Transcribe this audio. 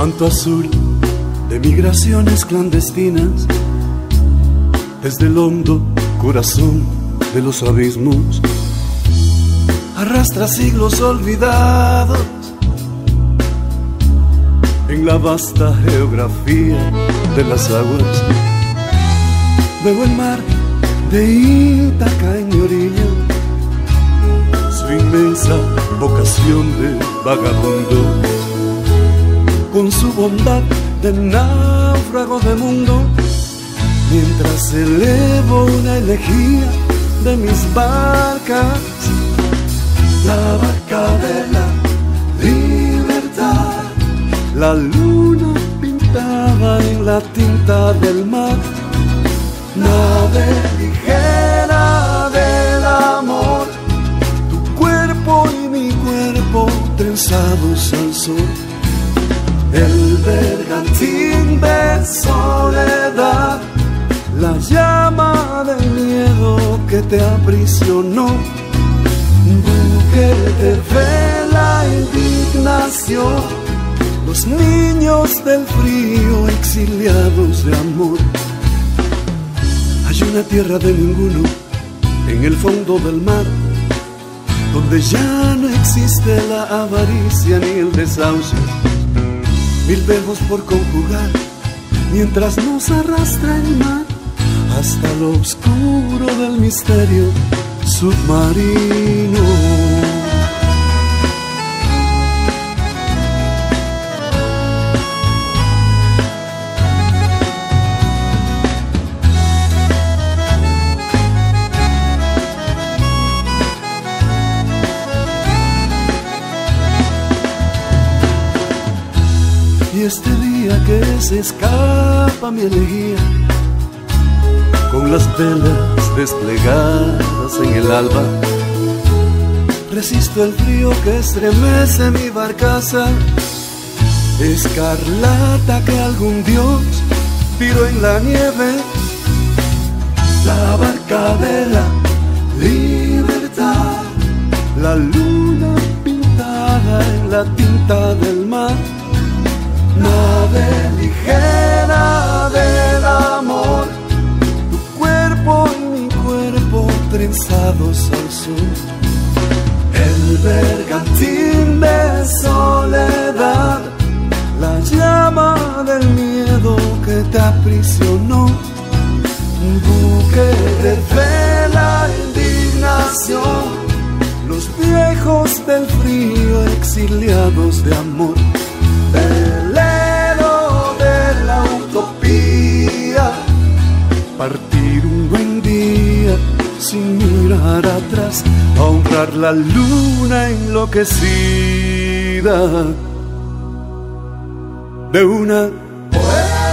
Manto azul de migraciones clandestinas, desde el hondo corazón de los abismos, arrastra siglos olvidados en la vasta geografía de las aguas. Veo el mar de Ítaca en mi orilla, su inmensa vocación de vagabundo, con su bondad de náufrago de mundo, mientras elevo una elegía de mis barcas, la barca de la libertad, la luna pintada en la tinta del mar, nave ligera del amor, tu cuerpo y mi cuerpo trenzados al sol. El bergantín de soledad, la llama del miedo que te aprisionó, buque de vela indignación, los niños del frío exiliados de amor. Hay una tierra de ninguno en el fondo del mar, donde ya no existe la avaricia ni el desahucio. Mil verbos por conjugar, mientras nos arrastra el mar hasta lo oscuro del misterio submarino. Y este día que se escapa mi elegía, con las velas desplegadas en el alba, resisto el frío que estremece mi barcaza, escarlata que algún dios tiró en la nieve, la barca de la libertad, la luna pintada en la tinta del mar, nave ligera del amor, tu cuerpo y mi cuerpo trenzados al sol. El bergantín de soledad, la llama del miedo que te aprisionó, un buque de vela indignación, los viejos del frío exiliados de amor. Velero de la utopía, partir un buen día sin mirar atrás, a honrar la luna enloquecida de una poeta.